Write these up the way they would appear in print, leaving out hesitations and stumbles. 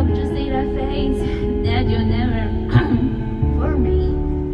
hope to see that face that you'll never for me.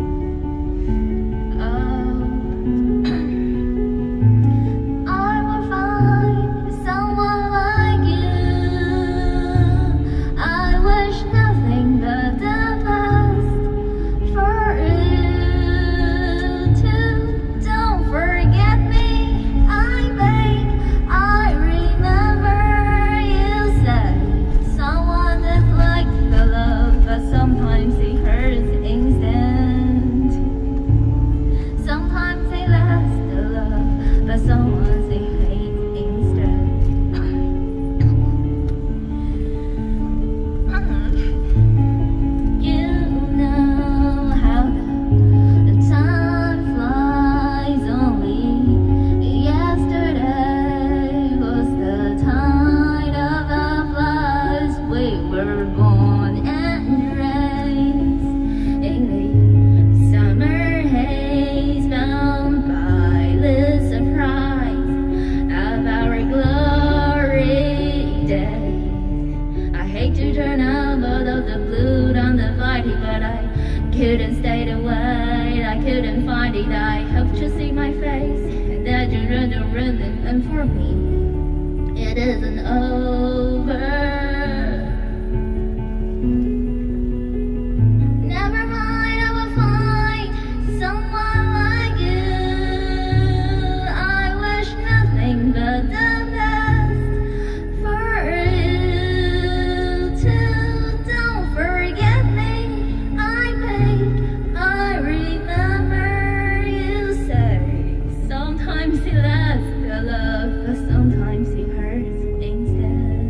I will find someone like you. I wish nothing but the best for you too. Don't forget me, I beg. I remember you said someone is like the love, but sometimes it hurts instant. Sometimes it lasts the love, but someone it hates instant. You know how the time flies. Only yesterday was the tide of our lives. We were born and raised in the summer haze, bound by the surprise of our glory days. I hate to turn out all of the blue on the fighting, but I couldn't stay away. I couldn't find it. I hope to see my face, and that you run and for me it isn't over. Never mind, I will find someone like you. I wish nothing but the best for you too. Don't forget me, I beg. I remember you say sometimes it lasts the love, but sometimes it hurts instead.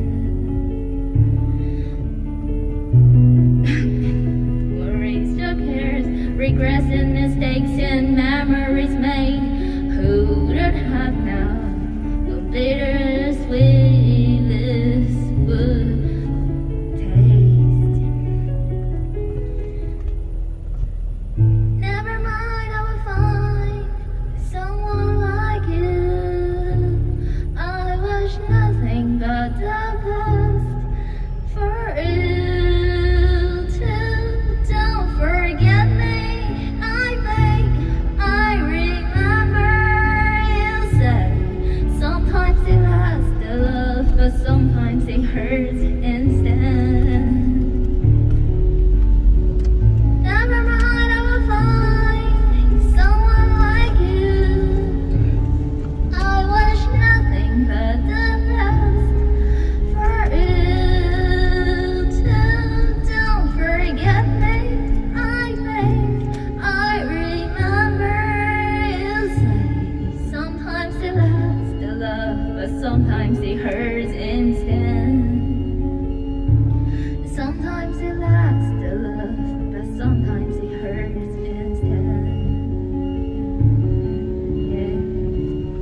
Worries, your cares, regrets and mistakes and memories made. Who would have now the bittersweet this would taste? Never mind, I will find someone like you. I wish nothing but the best for you too. Don't forget me, I beg. I remember you said sometimes it lasts the love, but sometimes it hurts instant. Never mind, I will find someone like you. I wish nothing but the best for you too. Don't forget me, I beg. I remember you say sometimes it lasts the love, but sometimes it hurts instant. Sometimes it lasts the love, but sometimes it hurts instant.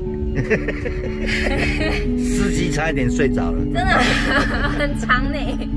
Yeah. 司机差一点睡着了。 真的很长呢。